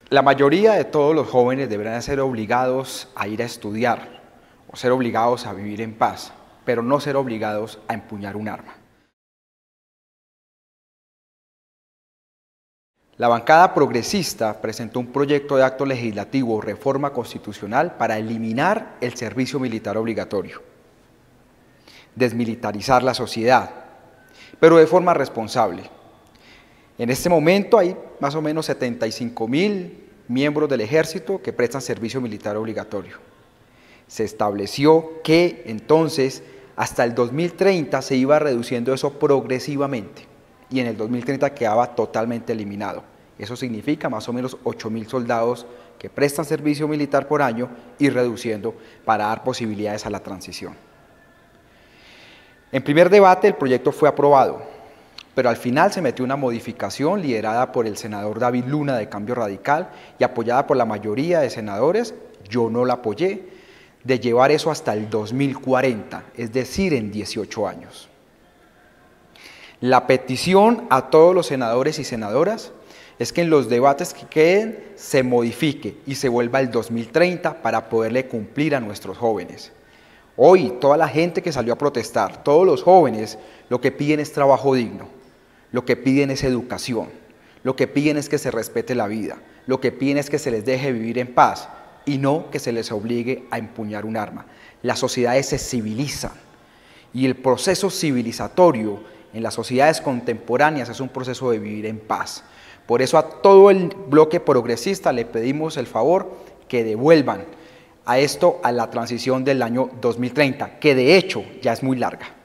La mayoría de todos los jóvenes deberán ser obligados a ir a estudiar o ser obligados a vivir en paz, pero no ser obligados a empuñar un arma. La bancada progresista presentó un proyecto de acto legislativo o reforma constitucional para eliminar el servicio militar obligatorio, desmilitarizar la sociedad, pero de forma responsable. En este momento hay más o menos 75.000 miembros del ejército que prestan servicio militar obligatorio. Se estableció que entonces hasta el 2030 se iba reduciendo eso progresivamente y en el 2030 quedaba totalmente eliminado. Eso significa más o menos 8.000 soldados que prestan servicio militar por año y reduciendo para dar posibilidades a la transición. En primer debate el proyecto fue aprobado, pero al final se metió una modificación liderada por el senador David Luna de Cambio Radical y apoyada por la mayoría de senadores, yo no la apoyé, de llevar eso hasta el 2040, es decir, en 18 años. La petición a todos los senadores y senadoras es que en los debates que queden se modifique y se vuelva el 2030 para poderle cumplir a nuestros jóvenes. Hoy, toda la gente que salió a protestar, todos los jóvenes, lo que piden es trabajo digno, lo que piden es educación, lo que piden es que se respete la vida, lo que piden es que se les deje vivir en paz y no que se les obligue a empuñar un arma. Las sociedades se civilizan y el proceso civilizatorio en las sociedades contemporáneas es un proceso de vivir en paz. Por eso a todo el bloque progresista le pedimos el favor que devuelvan a la transición del año 2030, que de hecho ya es muy larga.